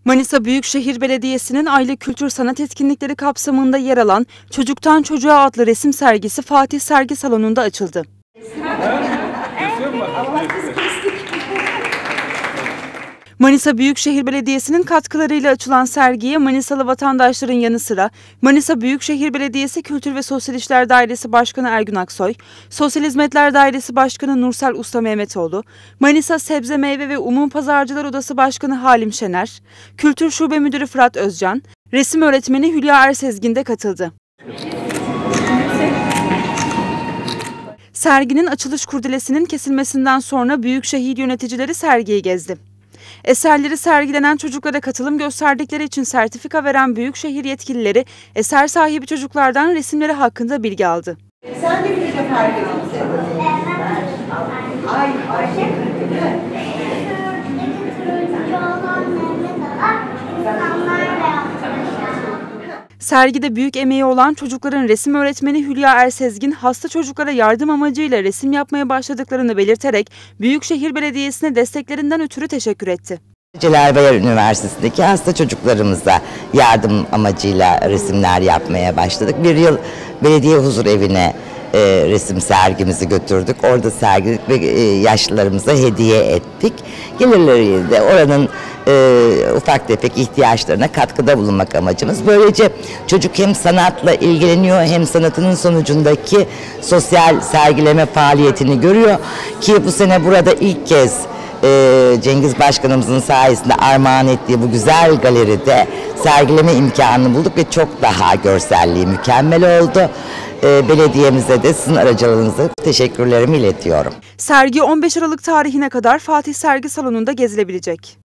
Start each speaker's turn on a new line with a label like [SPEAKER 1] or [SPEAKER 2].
[SPEAKER 1] Manisa Büyükşehir Belediyesi'nin aylık kültür sanat etkinlikleri kapsamında yer alan Çocuktan Çocuğa adlı resim sergisi Fatih Sergi Salonu'nda açıldı. Manisa Büyükşehir Belediyesi'nin katkılarıyla açılan sergiye Manisalı vatandaşların yanı sıra Manisa Büyükşehir Belediyesi Kültür ve Sosyal İşler Dairesi Başkanı Ergün Aksoy, Sosyal Hizmetler Dairesi Başkanı Nursel Usta Mehmetoğlu, Manisa Sebze Meyve ve Umum Pazarcılar Odası Başkanı Halim Şener, Kültür Şube Müdürü Fırat Özcan, resim öğretmeni Hülya Ersezgin de katıldı. Serginin açılış kurdelesinin kesilmesinden sonra Büyükşehir yöneticileri sergiyi gezdi. Eserleri sergilenen çocuklara katılım gösterdikleri için sertifika veren Büyükşehir yetkilileri eser sahibi çocuklardan resimleri hakkında bilgi aldı.
[SPEAKER 2] Sen de bir de fark ettin. Ay.
[SPEAKER 1] Sergide büyük emeği olan çocukların resim öğretmeni Hülya Ersezgin, hasta çocuklara yardım amacıyla resim yapmaya başladıklarını belirterek Büyükşehir Belediyesi'ne desteklerinden ötürü teşekkür etti.
[SPEAKER 3] Celal Üniversitesi'ndeki hasta çocuklarımıza yardım amacıyla resimler yapmaya başladık. Bir yıl belediye huzur evine resim sergimizi götürdük. Orada sergiledik ve yaşlılarımıza hediye ettik. Gelirleriyle de oranın ufak tefek ihtiyaçlarına katkıda bulunmak amacımız. Böylece çocuk hem sanatla ilgileniyor hem sanatının sonucundaki sosyal sergileme faaliyetini görüyor ki bu sene burada ilk kez Cengiz Başkanımızın sayesinde armağan ettiği bu güzel galeride sergileme imkanını bulduk ve çok daha görselliği mükemmel oldu. Belediyemize de sizin aracılığınızla teşekkürlerimi iletiyorum.
[SPEAKER 1] Sergi 15 Aralık tarihine kadar Fatih Sergi Salonu'nda gezilebilecek.